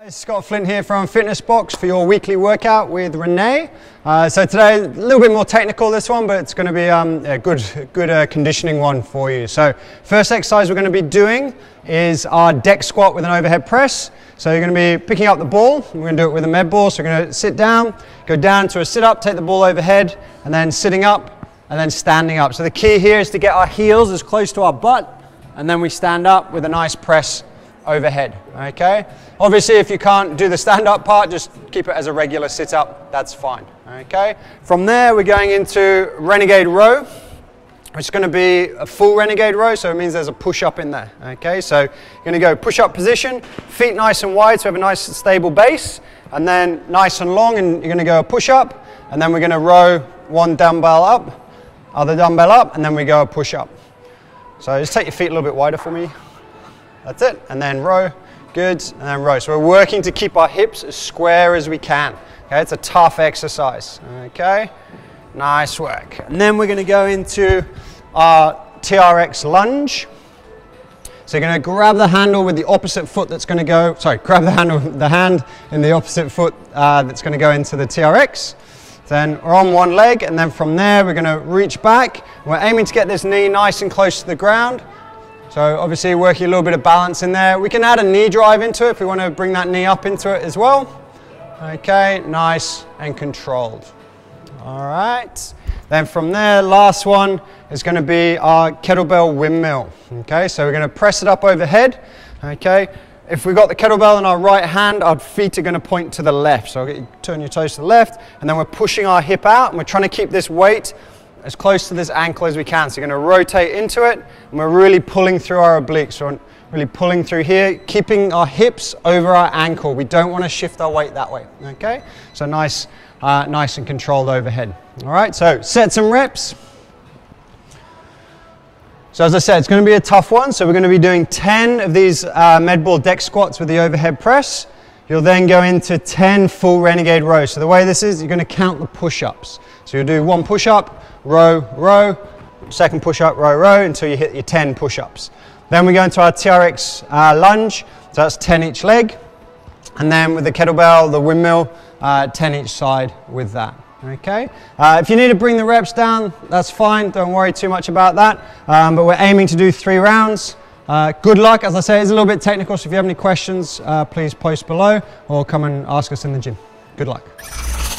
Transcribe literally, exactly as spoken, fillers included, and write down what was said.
Guys, Scott Flint here from Fitness Boxx for your weekly workout with Renee. Uh, so today, a little bit more technical this one, but it's going to be um, a good, good uh, conditioning one for you. So first exercise we're going to be doing is our deck squat with an overhead press. So you're going to be picking up the ball. We're going to do it with a med ball. So we're going to sit down, go down to a sit up, take the ball overhead, and then sitting up, and then standing up. So the key here is to get our heels as close to our butt, and then we stand up with a nice press overhead, okay? Obviously, if you can't do the stand-up part, just keep it as a regular sit-up, that's fine, okay? From there, we're going into Renegade row. It's going to be a full Renegade row, so it means there's a push-up in there, okay? So you're going to go push-up position, feet nice and wide, so we have a nice stable base, and then nice and long, and you're going to go a push-up, and then we're going to row one dumbbell up, other dumbbell up, and then we go a push-up. So just take your feet a little bit wider for me. That's it, and then row, good, and then row. So we're working to keep our hips as square as we can. Okay, it's a tough exercise, okay? Nice work. And then we're gonna go into our T R X lunge. So you're gonna grab the handle with the opposite foot that's gonna go, sorry, grab the handle, the hand in the opposite foot uh, that's gonna go into the T R X. Then we're on one leg, and then from there, we're gonna reach back. We're aiming to get this knee nice and close to the ground. So obviously working a little bit of balance in there. We can add a knee drive into it if we want to bring that knee up into it as well. Okay, nice and controlled. All right. Then from there, last one is going to be our kettlebell windmill. Okay, so we're going to press it up overhead. Okay, if we've got the kettlebell in our right hand, our feet are going to point to the left. So I'll get you turn your toes to the left, and then we're pushing our hip out, and we're trying to keep this weight as close to this ankle as we can. So you're going to rotate into it, and we're really pulling through our obliques. So we're really pulling through here, keeping our hips over our ankle. We don't want to shift our weight that way, okay? So nice, uh, nice and controlled overhead. All right, so sets and reps. So as I said, it's going to be a tough one. So we're going to be doing ten of these uh, med ball deck squats with the overhead press. You'll then go into ten full Renegade rows. So the way this is, you're going to count the push-ups. So you'll do one push-up, row, row, second push-up, row, row, until you hit your ten push-ups. Then we go into our T R X uh, lunge, so that's ten each leg. And then with the kettlebell, the windmill, uh, ten each side with that, okay? Uh, if you need to bring the reps down, that's fine, don't worry too much about that. Um, but we're aiming to do three rounds. Uh, good luck. As I say, it's a little bit technical, so if you have any questions, uh, please post below or come and ask us in the gym. Good luck.